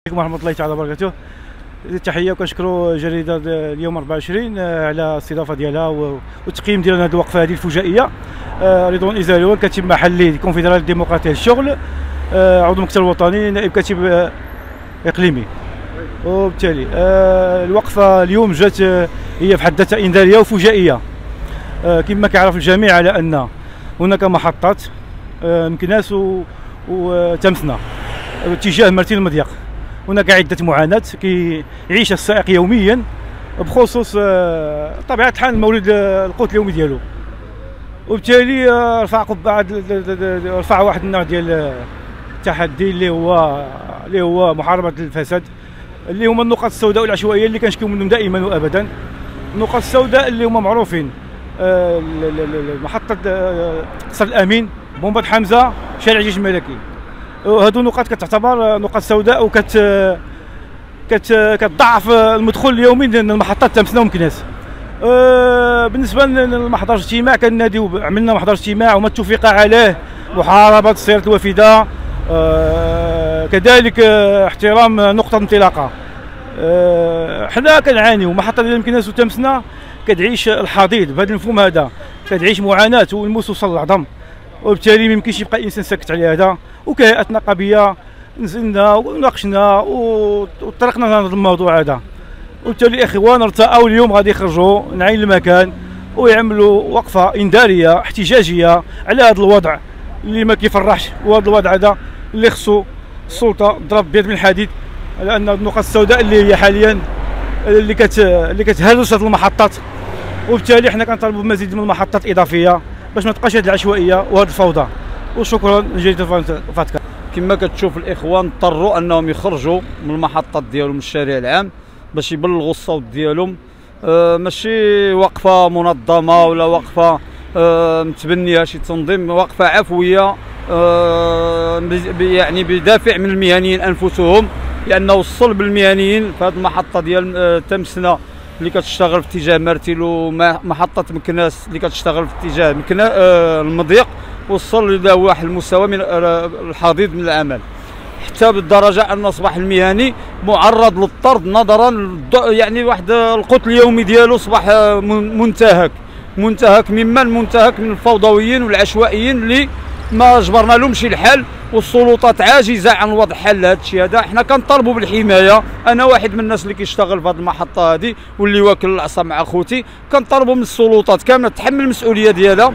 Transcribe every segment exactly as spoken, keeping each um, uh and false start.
عليكم ورحمة الله تعالى وبركاته. تحية وكنشكروا جريدة اليوم أربعة وعشرين على الاستضافة ديالها والتقييم ديال هذه الوقفة هذه الفجائية. رضوان إزاري كاتب محلي الكونفدرالية الديمقراطية للشغل، عضو المكتب الوطني، نائب كاتب إقليمي. وبالتالي الوقفة اليوم جات هي في حد ذاتها إنذارية وفجائية. كما كيعرف الجميع على أن هناك محطات مكناس وتمسنا اتجاه مرتين المضيق. هناك عدة معاناة كيعيشها السائق يوميا بخصوص طبيعة الحال المورد القوت اليومي ديالو. وبالتالي رفع قبعة رفع واحد النوع ديال التحدي اللي هو اللي هو محاربة الفساد، اللي هما النقاط السوداء والعشوائية اللي كنشكيو منهم دائما وابدا. النقاط السوداء اللي هما معروفين، محطة قصر الأمين، بومبة حمزة، شارع الجيش الملكي. هادو نقاط كتعتبر نقاط سوداء وكت كت كتضعف المدخول اليومي ديال المحطات تمسنا ومكناس. أه بالنسبه لمحضر الاجتماع كناديو، عملنا محضر اجتماع وما اتفق عليه محاربه السيارات الوافده، أه كذلك احترام نقطه انطلاقه. أه حنا كنعانيو محطه ديال مكناس وتمسنا كتعيش الحضيض بهذا المفهوم هذا، كتعيش معاناه والموس وصل العظم. وبالتالي ما يمكنش يبقى انسان ساكت على هذا. وكهيئات نقابيه نزلنا وناقشنا وطرقنا لهذا الموضوع هذا. وبالتالي الاخوان ارتأوا اليوم غادي يخرجوا نعين المكان ويعملوا وقفه انذاريه احتجاجيه على هذا الوضع اللي ما كيفرحش، وهذا الوضع هذا اللي خصو السلطه تضرب بيد من الحديد، لان النقط السوداء اللي هي حاليا اللي كت اللي كتهرس هذه المحطات. وبالتالي حنا كنطالبوا بمزيد من المحطات اضافيه باش ما تبقاش هذه العشوائيه وهذه الفوضى. وشكرا لجريدة فاتكا. كما كتشوف الاخوان اضطروا انهم يخرجوا من المحطات ديالهم من الشارع العام باش يبلغوا الصوت ديالهم. آه ماشي وقفه منظمه ولا وقفه آه متبنيه شي تنظيم، وقفه عفويه آه يعني بدافع من المهنيين انفسهم، لانه وصل بالمهنيين في هذه المحطه ديال آه تمسنا اللي كتشتغل في اتجاه مرتيل، ومحطه مكناس اللي كتشتغل في اتجاه مكناس آه المضيق، وصل الى واحد المستوى من الحضيض من العمل، حتى بالدرجه ان اصبح المهني معرض للطرد نظرا يعني واحد القوت اليومي ديالو اصبح منتهك منتهك ممن منتهك من الفوضويين والعشوائيين اللي ما جبرنا لهمش الحل، والسلطات عاجزه عن وضع حل لهذا الشيء هذا. حنا كنطالبوا بالحمايه. انا واحد من الناس اللي كيشتغل في هذه المحطه هذه واللي واكل العصا مع خوتي. كنطالبوا من السلطات كامله تحمل المسؤوليه ديالها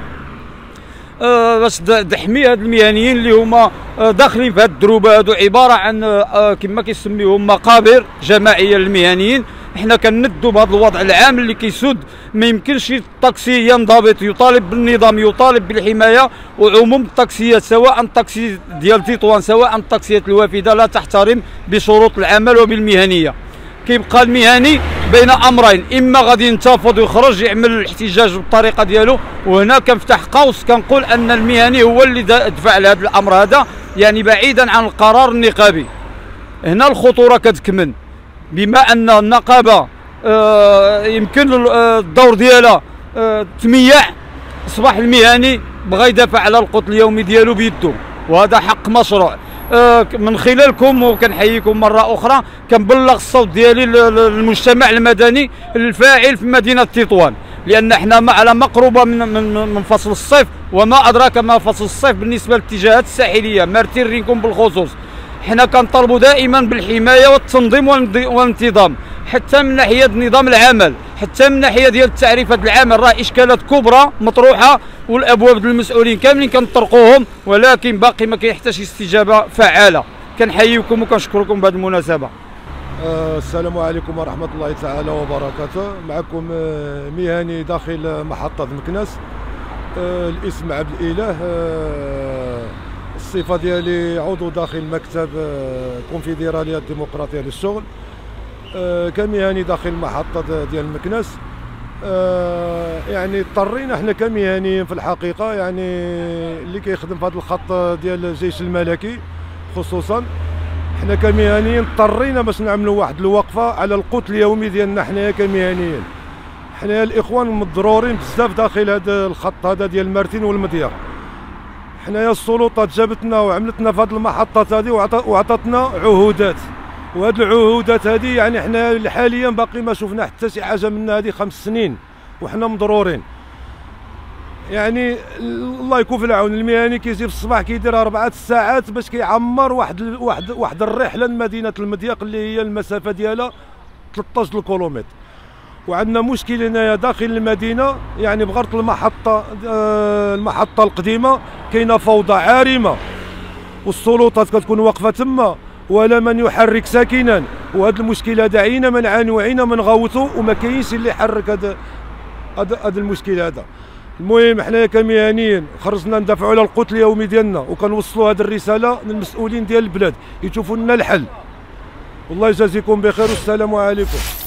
أه باش تحمي هاد المهنيين اللي هما داخلين في هاد الدروبه هادو، عباره عن أه كما كيسميوهم مقابر جماعيه للمهنيين. حنا كندوا بهذا الوضع العام اللي كيسود. ما يمكنش الطاكسي ينضبط، يطالب بالنظام، يطالب بالحمايه. وعموم الطاكسيات سواء الطاكسي ديال تطوان سواء الطاكسيات الوافده لا تحترم بشروط العمل وبالمهنيه. كيبقى المهني بين امرين، اما غادي ينتفض ويخرج يعمل الاحتجاج بالطريقه ديالو. وهنا كنفتح قوس كنقول ان المهني هو اللي دفع لهذا الامر هذا، يعني بعيدا عن القرار النقابي. هنا الخطوره كتكمن، بما ان النقابه آه يمكن الدور ديالها آه تميع، اصبح المهني بغى يدافع على القوت اليومي ديالو بيدو، وهذا حق مشروع. آه من خلالكم وكنحييكم مره اخرى كنبلغ الصوت ديالي للمجتمع المدني الفاعل في مدينه تطوان، لان حنا على مقربه من من من فصل الصيف، وما ادراك ما فصل الصيف بالنسبه للاتجاهات الساحليه مرتين رينكم بالخصوص. حنا كنطالبوا دائما بالحمايه والتنظيم والانتظام، حتى من ناحيه نظام العمل، حتى من ناحيه ديال التعريفات العمل. راه اشكالات كبرى مطروحه والابواب ديال المسؤولين كاملين كنطرقوهم، ولكن باقي ما كيحتاجش استجابه فعاله. كنحييكم وكنشكركم بهذه المناسبه. أه السلام عليكم ورحمه الله تعالى وبركاته. معكم مهني داخل محطه مكناس. أه الاسم عبد الاله. أه الصفه ديالي عضو داخل مكتب الكونفدراليه الديمقراطيه للشغل. أه كمهني داخل محطه ديال مكناس. أه يعني اضطرينا احنا كمهنيين في الحقيقه، يعني اللي كيخدم في هذا الخط ديال الجيش الملكي خصوصا، حنا كمهنيين اضطرينا باش نعملوا واحد الوقفه على القوت اليومي ديالنا حنايا كمهنيين. حنايا الاخوان مضرورين بزاف داخل هذا الخط هذا ديال مرتين والمضيق. حنايا السلطات جابتنا وعملتنا في هذه المحطات هذه وعطاتنا عهودات، وهاد العهودات هذه يعني حنا حاليا باقي ما شفنا حتى شي حاجه من هذه خمس سنين وحنا مضرورين. يعني الله يكون في العون، المهني كيجي في الصباح كيدير أربعة ساعات باش كيعمر واحد واحد واحد الرحله لمدينه المضيق اللي هي المسافه ديالها ثلاثطاش كيلومتر. وعندنا مشكل هنايا داخل المدينه، يعني بغرط المحطه المحطه القديمه كاينه فوضى عارمه، والسلطات كتكون واقفه تما ولا من يحرك ساكنا. وهذا المشكل هذا عينا من نعانيو عينا من نغوتو وما كاينش اللي يحرك هذا هذا المشكل هذا. المهم حنايا كمهنيين خرجنا ندافعوا على القوت اليومي ديالنا، وكنوصلوا هذه الرساله للمسؤولين ديال البلاد يشوفوا لنا الحل. والله يجازيكم بخير والسلام عليكم.